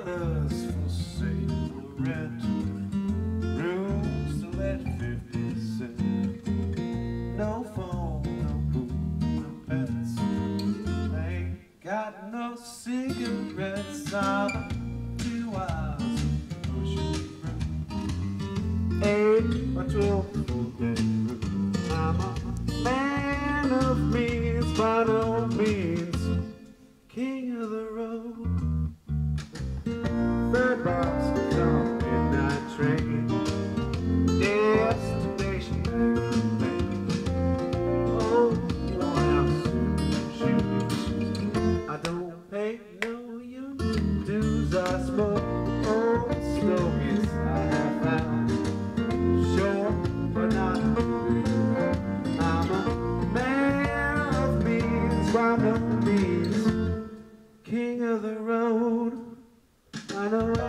Travelers for sale for rent, rooms to let 50 cent. No phone, no pool, no pets. Ain't got no cigarettes. I'm 2 hours pushing through 8 or 12 full bedroom. I'm a man of means, by no means king of the road. Third box on midnight train, destination Maine. Oh, you don't have shoes. I don't pay no union dues. I smoke old stogies I have found, short but not blue. I'm a man of means, by no means king of the road. I know